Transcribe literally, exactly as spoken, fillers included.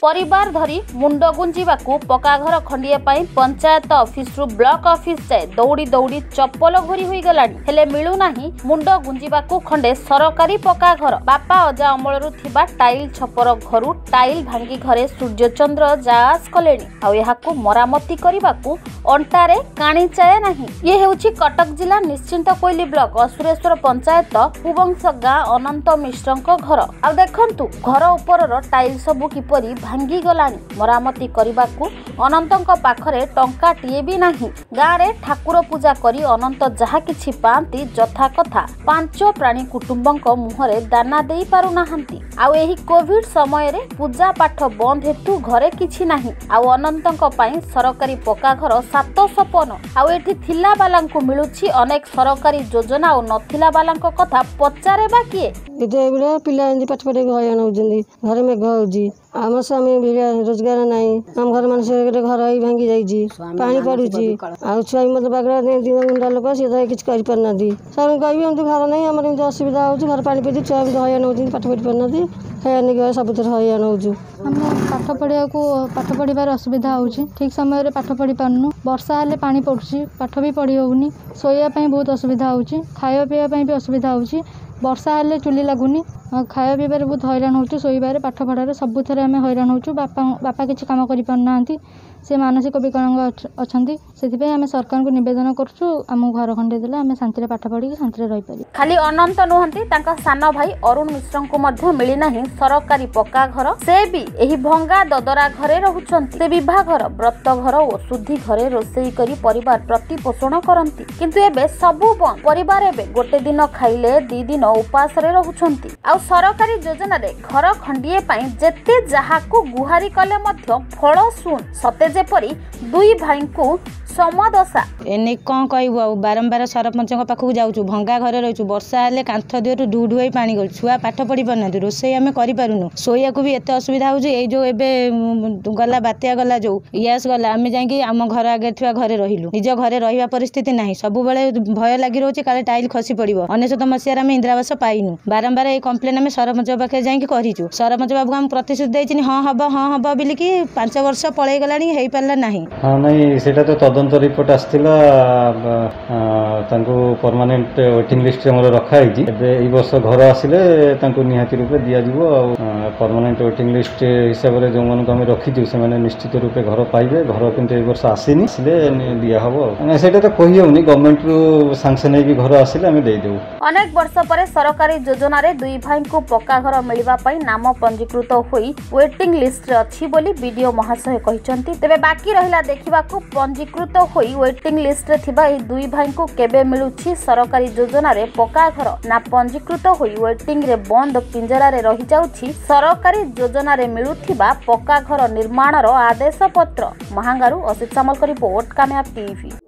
परिवार धरी मुंड गुंजिबाकू पक्का घर खंडिए पाई पंचायत ऑफिस रु ब्लॉक ऑफिस जाए दौड़ी दौड़ी चप्पल घोरी होई गलानी हेले मिलू नाही मुंड गुंजिबाकू खंडे सरकारी पक्का घर। बापा अजा अमलरू थिबा टाइल छपर घरु टाइल भांगी घरे सूर्यचंद्र जास कलेनी आउ एहाकू मरामती करिबाकू अंटारे काणी चाए नाही। ये हेउची कटक जिला निश्चिंत कोइली ब्लॉक असुरेश्वर पंचायत कुबंश गाँ अनंत मिश्रंक घर। आ देखंतु घर उपरर टाइल सबु किपरि भांगी गलानी मरामती करिबाकू अनंतक पाखरे टंकाटिए भी नाही। गाँ रे ठाकुर पूजा करी अनंत जहा किछि पांती जथा कथा पांच प्राणी कुटुंबक मुहरे दाना देई पारु नाहंती। आउ एही कोविड समय रे पूजा पाठ बंद हेतु घरे किछि नाही। आउ अनंतक पाई सरकारी पक्का घर सात सपन। आउ एठी थिला बालांकु मिलुछि अनेक सरकारी योजना और नथिला बालांक कथा पचारे बा किए। एते एबडा पिला एंदी पाठ पढे हयन होजंदी घर में घौजी आम स्वामी रोजगार नाई आम घर मानस घर ही भांगी जाइए पानी पड़ुची आ छुआ मत बागड़ा गुंडा लोक सी तो किसी कर पारना सर कह घर नहीं आम असुविधा हो घर पानी पी छुआ हयन हो पाठ पढ़ी पारना है सब हयन हो पाठ पढ़िया पाठ पढ़ार असुविधा हो ठीक समय पाठ पढ़ी पार्नु वर्षा हेले पानी पड़ुची पाठ भी पढ़ी होनी शोवाई बहुत असुविधा हो खाया पीवाई भी असुविधा हो वर्षा हेले चुली लगुनि खाया पीबार बहुत हैरान हो शोबार पाठ पढ़ार सबुथ आम हैरान हो बापा बापा किसी कम कर पारना से मानसिक विकलांग अच्छा से आम सरकार को निवेदन करुँ आम घर खंडे देले आम शांति पाठ पढ़ी शांति रही पारि। खाली अनंत नुहंती तांका सानो भाई अरुण मिश्र को मध्य मिली नाही सरकारी पक्का घर। से भी एही भंगा ददरा घरे रहुचंती। से विवाह घर व्रत घर और शुद्धि घरे रोषेई करी परिवार प्रतिपोषण करंती किंतु एबे सबु बंद। परिवार एबे गोटे दिन खाइले दी दिन उपास रे रहुचंती। आ सरकारी योजना रे घर खंडिए पाई जेते जहाकू गुहारी कले मध्य फल सुन सते जेपरी दुई भाई को समदशा एने कौन कहू बारंबार सरपंच पाखक जाऊँ भंगा घरे रही वर्षा हेले कांथ दिहर ढू ढुई पानी गल छुआ पाठ पढ़ी पारना रोषेई आम करूँ शोया को भी एत असुविधा हो जो गला बात्या गला जो इयास गला आम जाकि आम घर आगे थी घरे रहिलु निज घरे रहा परिस्थिति ना सब भय लगी रोचे काले टाइल खसी पड़ो अनेशत मसीह आम इंदिरावास पाइनु बारंबार ये कम्प्लेन आम सरपंच पाखे जाकि करूँ सरपंच बाबू आम प्रतिश्रुति देती हाँ हम हाँ हम बोलिकी पांच वर्ष पलि गला हो पारा ना हाँ नहीं सेटा तो तदंत रिपोर्ट आसला परमानेंट वेटिंग लिस्ट में रखाई वर्ष घर आसिले निहाती रूपे दिज्व परमानेंट वेटिंग लिस्ट हिसाब से जो मानक रखीचु से निश्चित रूपे घर पाइबे घर किंतु वर्ष आसीनी आसिले दिहब से तो कही होनी गवर्नमेंट रु सांक्शन होगी घर आसिले आम देदेव। अनेक वर्ष पर सरकारी योजना रे दुई भाई को पक्का घर मिलवा पाई नाम पंजीकृत होई वेटिंग लिस्ट रे अछि बोली बीडीओ महाशय कहिसंती। तेबे बाकी रहिला देखिबाकू पंजीकृत होई वेटिंग लिस्ट रे थिबा ए दुई भाई को केबे मिलुछि सरकारी योजना रे पक्का घर ना पंजीकृत होई वेटिंग रे बंद पिंजरा रे रही जाउछि सरकारी योजना रे मिलुथिबा पक्का घर निर्माण रो आदेश पत्र। महांगारू असित सामल रिपोर्ट कामयाब टीवी।